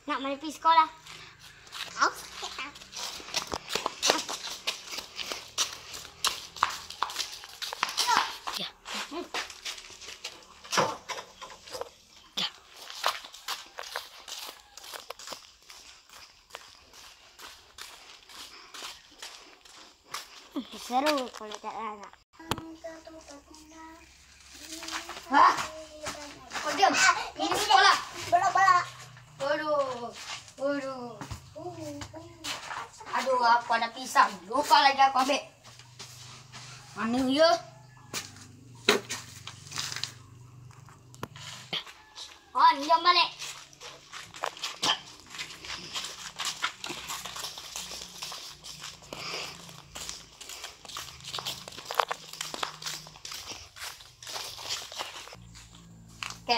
Nak mana pergi sekolah? Aku sakit tak? Ya. Ya. Seru kalau tak ada. Hah? Kau diam. Ini sekolah. Bola-bola. Aduh. Aduh, aku ada pisang. Lupa lagi aku ambil. Mana ya? On, jom balik. Oke.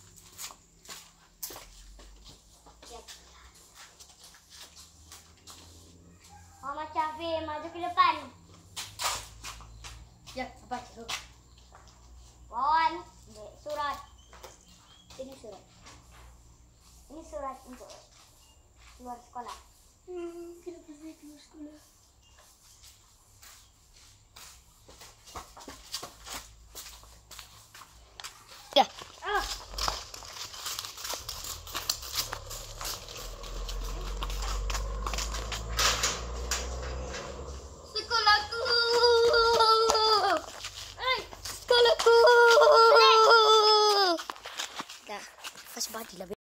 Mama Cafe, maju ke depan. Ya, apa itu? Wawan, surat. Ini surat. Ini surat untuk keluar sekolah. Kita pasti keluar sekolah.